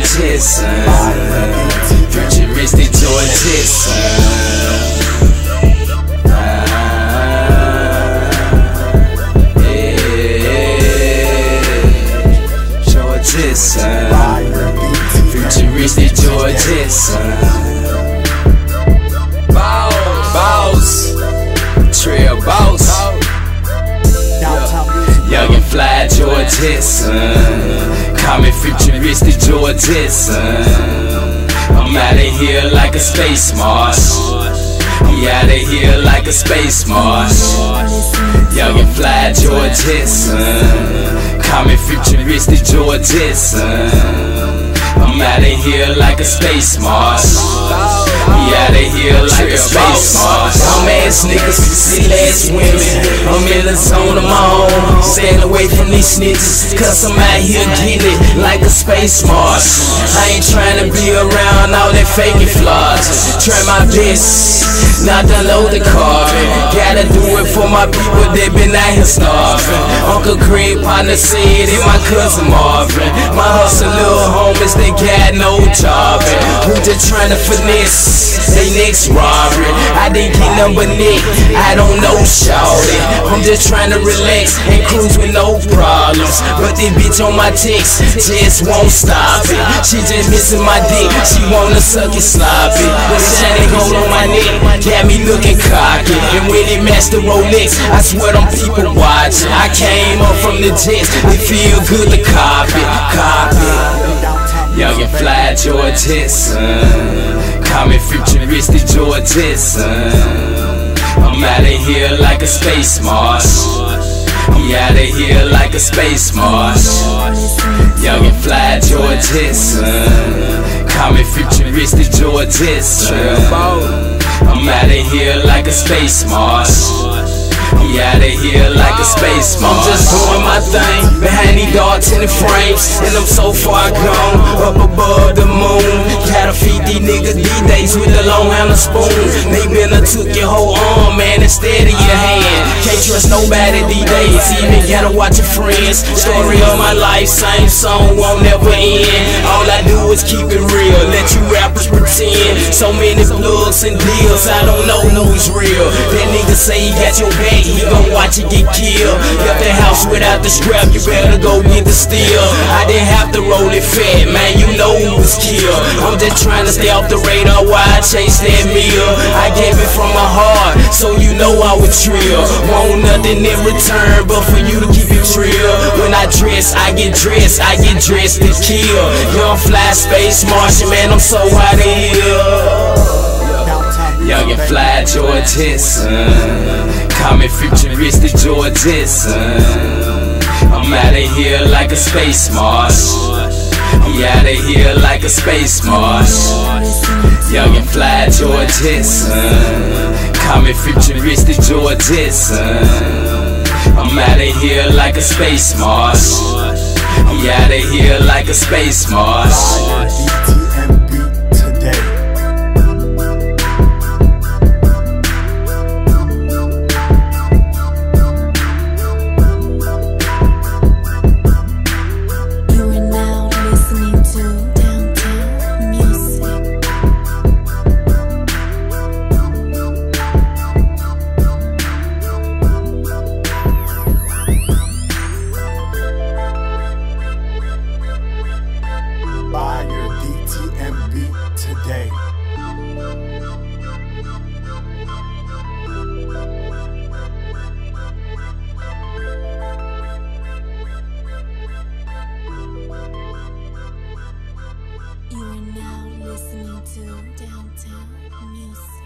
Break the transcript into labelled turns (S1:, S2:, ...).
S1: Jetson. Futuristic Joy Jetson. Jetson. Futuristic Joy Jetson. Boss, Trail Boss. Young and fly Joy Jetson. Call me Futuristic Joy Jetson. I'm outta here like a space marsh. We outta here like a space marsh. Young and fly Joy Jetson. Call me Futuristic Joy Jetson. I'm outta here like a space marsh. We outta here like a space marsh. Dumbass niggas, silly ass women. I'm in the zone of my own. Staying away from these snitches, cause I'm out here getting it like a space marsh. I ain't trying to be around all that faking flaws. Try my best not to load the carbon. Gotta do it for my people that been out here starving. Uncle Craig partner said and my cousin Marvin. My hustle little homies, they got no job. Who just trying to finesse they next robbery? I didn't get number Nick, I don't know shawty. I'm just trying to relax and cruise with no problems. But this bitch on my text just won't stop it. She just missing my dick, she wanna suck it sloppy. The shiny gold on my neck got me looking cocky. And when it matched the Rolex, I swear them people watching. I came up from the jets, it feel good to copy. Young and fly Joy Jetson. Call me Futuristic Joy Jetson. I'm outta here like a space marsh. We outta here like a space marsh. Young and fly Joy Jetson. Call me Futuristic Joy Jetson. I'm outta here like a space marsh. We outta here like a space marsh. I'm just doing my thing behind these dark tinted frames, and I'm so far gone up above the moon. Gotta feed these niggas these days with a long handle spoon. They been took your whole arm, man, instead of your hand. Can't trust nobody these days, even gotta watch your friends. Story of my life, same song won't never end. All I do is keep it real, let you rappers pretend. So many plugs and deals, I don't know who's real. That nigga say he got your back, he gon' watch you get killed. Left the house without the scrap, you better go get the steel. I didn't have to roll it fat, man, you know who was killed. I'm just trying to stay off the radar while I chase that meal. I gave it from my heart, so you know I would trill. Want nothing in return but for you to keep it real. When I dress, I get dressed to kill. Young fly space Martian, man, I'm so out of here. Young and fly Joy Jetson. Call me Futuristic Joy Jetson. I'm outta here like a space marsh. We outta here like a space marsh. Young and fly Joy Jetson. Call me Futuristic Joy Jetson. I'm outta here like a space marsh. We outta here like a space marsh.
S2: You are now listening to Downtown Music.